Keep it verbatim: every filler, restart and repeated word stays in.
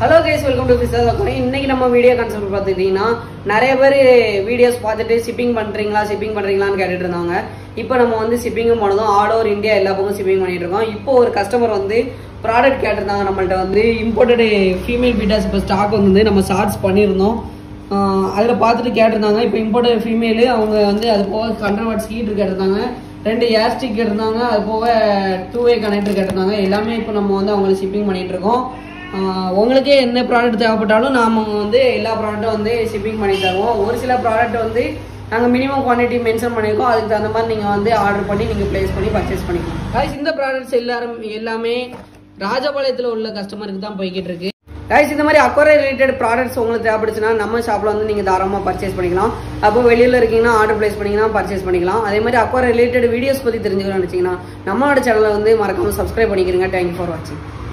Hello guys, welcome to Fisher Akone. இன்னைக்கு நம்ம video concept பார்த்துக்கிட்டீங்கன்னா நிறைய பேர் வீடியோஸ் பார்த்துட்டு ஷிப்பிங் பண்றீங்களா ஷிப்பிங் பண்றீங்களான்னு கேட்டுட்டு இருந்தாங்க. இப்போ நம்ம வந்து ஷிப்பிங்கும் பண்ணதும் ஆல் ஓவர் இந்தியா எல்லா பக்கமும் ஷிப்பிங் பண்ணிட்டு இருக்கோம். இப்போ ஒரு கஸ்டமர் வந்து ப்ராடக்ட் கேட்டிருந்தாங்க நம்மள்ட்ட வந்து இம்போர்ட்டட் ஃபீமேல் பீட்டாஸ் இப்போ ஸ்டாக் வந்து நம்ம ஷார்ட்ஸ் பண்ணியிருந்தோம். அதில் பார்த்துட்டு கேட்டிருந்தாங்க. இப்போ இம்போர்ட்டட் ஃபீமேலு அவங்க வந்து அது போக ஹண்ட்ரட் வாட்ஸ் ஹீட்டர் கேட்டிருந்தாங்க, ரெண்டு ஏர் ஸ்டிக் கேட்டிருந்தாங்க, அது போக டூ வே கனெக்டர் கேட்டிருந்தாங்க. எல்லாமே இப்போ நம்ம வந்து அவங்களுக்கு ஷிப்பிங் பண்ணிட்டு இருக்கோம். உங்களுக்கே என்ன ப்ராடக்ட் தேவைப்பட்டாலும் நாம் வந்து எல்லா ப்ராடக்ட்டும் வந்து ஷிப்பிங் பண்ணி தருவோம். ஒரு சில ப்ராடக்ட் வந்து நாங்கள் மினிமம் குவான்டிட்டி மென்ஷன் பண்ணியிருக்கோம். அதுக்கு தகுந்த மாதிரி நீங்கள் வந்து ஆர்டர் பண்ணி நீங்கள் ப்ளேஸ் பண்ணி பர்ச்சேஸ் பண்ணிக்கலாம். கைஸ், இந்த ப்ராடக்ட்ஸ் எல்லாரும் எல்லாமே ராஜபாளையத்தில் உள்ள கஸ்டமருக்கு தான் போய்கிட்டு இருக்கு. கைஸ், இந்த மாதிரி அக்வாரியம் ரிலேட்டட் ப்ராடக்ட்ஸ் உங்களுக்கு தேவைப்படுச்சுன்னா நம்ம ஷாப்பில் வந்து நீங்கள் தாராளமாக பர்ச்சேஸ் பண்ணிக்கலாம். அப்போ வெளியில் இருக்கீங்கன்னா ஆர்டர் ப்ளேஸ் பண்ணிங்கன்னா பர்ச்சேஸ் பண்ணிக்கலாம். அதே மாதிரி அக்வாரியம் ரிலேட்டட் வீடியோஸ் பற்றி தெரிஞ்சுக்கணும்னு நினச்சிங்கன்னா நம்மளோட சேனலை வந்து மறக்காமல் சப்ஸ்கிரைப் பண்ணிக்கிறீங்க. தேங்க்யூ ஃபார் வாட்சிங்.